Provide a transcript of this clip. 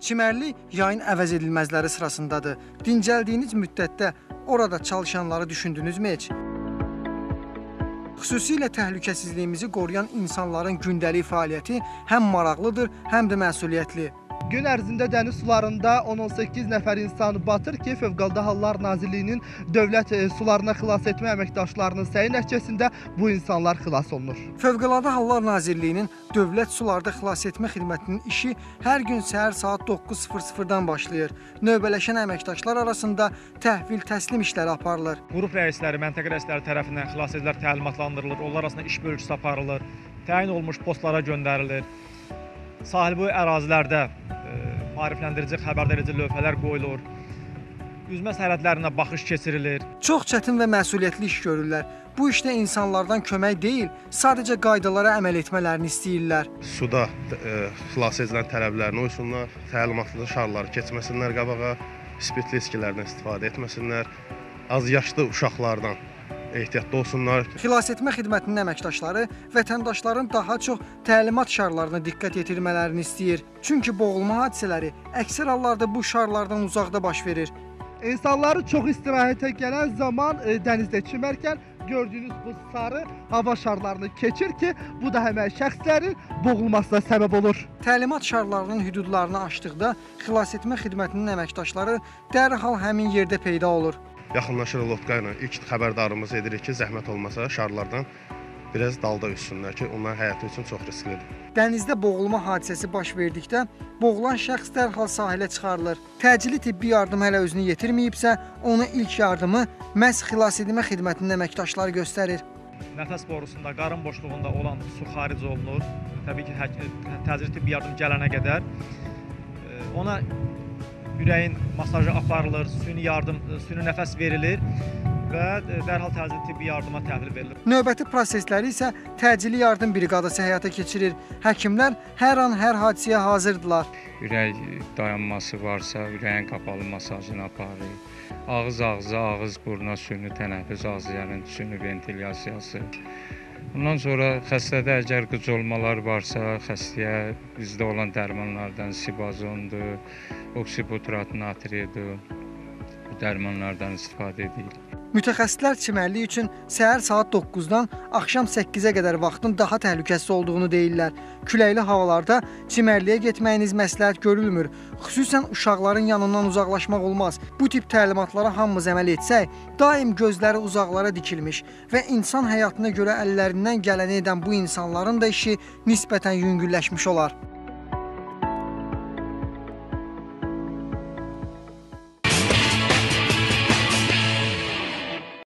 Çimərli yayın əvəz edilməzləri sırasındadır. Dincəldiyiniz müddətdə orada çalışanları düşündünüzmü heç? Xüsusilə təhlükəsizliyimizi qoruyan insanların gündəlik fəaliyyəti həm maraqlıdır, həm də məsuliyyətli. Gün ərzində dəniz sularında 10-18 nəfər insan batır ki, Fövqəladə Hallar Nazirliyinin dövlət sularına xilas etmə əməkdaşlarının səyi nəticəsində bu insanlar xilas olunur. Fövqəladə Hallar Nazirliyinin dövlət sularda xilas etmə xidmətinin işi hər gün səhər saat 9:00-dan başlayır. Növbələşən əməkdaşlar arasında təhvil təslim işləri aparılır. Qrup rəisləri, məntəqə rəisləri tərəfindən xilasedicilər təlimatlandırılır, onlar arasında iş bölgüsü aparılır, təyin olunmuş postlara göndərilir. Sahilboyu ərazilərdə maarifləndirici, xəbərdarici lövhələr qoyulur, üzmə sərhədlərinə baxış keçirilir. Çox çətin və məsuliyyətli iş görürlər. Bu işdə insanlardan kömək deyil, sadəcə qaydalara əməl etmələrini istəyirlər. Suda xilas edilən tələblərini uysunlar, təlimatlı şarları keçməsinlər qabağa, spirtli içkilərdən istifadə etməsinlər, az yaşlı uşaqlardan ehtiyatlı olsunlar. Xilasetmə xidmətinin əməkdaşları vətəndaşların daha çox təlimat şarlarına diqqət yetirmələrini istəyir. Çünki boğulma hadisələri əksər hallarda bu şarlardan uzaqda baş verir. İnsanları çox istirahətə gələn zaman dənizdə çimərkən gördüyünüz bu sarı hava şarlarını keçir ki, bu da həmən şəxslərin boğulmasına səbəb olur. Təlimat şarlarının hüdudlarını aşdıqda xilasetmə xidmətinin əməkdaşları dərhal həmin yerdə peyda olur. Yaxınlaşırıq lotka ilə ilk xəbərdarımızı edirik ki, zəhmət olmasa şarlardan biraz dalda üssünlər ki, onların həyatı üçün çox risklidir. Dənizdə boğulma hadisəsi baş verdikdə boğulan şəxs dərhal sahilə çıxarılır. Təcili tibbi yardım hələ özünü yetirməyibsə, ona ilk yardımı məhz xilasetmə xidmətinin əməkdaşları göstərir. Nəfəs borusunda, qarın boşluğunda olan su xaric olunur. Təbii ki, təcili tibbi yardım gələnə qədər ona ürəyin masajı aparılır, süni nəfəs verilir və dərhal təcili tibbi yardıma təhvil verilir. Növbəti prosesləri isə təcili yardım briqadası həyata keçirir. Həkimlər hər an hər hadisəyə hazırdırlar. Ürək dayanması varsa, ürəyin qapalı masajını aparır. Ağız-ağıza, ağız-buruna süni tənəffüs, ağız-yanın süni ventilyasiyası. Bundan sonra xəstədə əgər qıcolmalar varsa, xəstəyə bizdə olan dərmanlardan sibazondur, oksibutrat natridir, bu dərmanlardan istifadə edilir. Mütəxəssislər çimərlik üçün səhər saat 9-dan axşam 8-ə qədər vaxtın daha təhlükəsiz olduğunu deyirlər. Küləkli havalarda çimərliyə getməyiniz məsləhət görülmür. Xüsusən uşaqların yanından uzaqlaşmaq olmaz. Bu tip təlimatlara hamımız əməl etsək, daim gözləri uzaqlara dikilmiş və insan həyatına görə əllərindən gələni edən bu insanların da işi nisbətən yüngülləşmiş olar.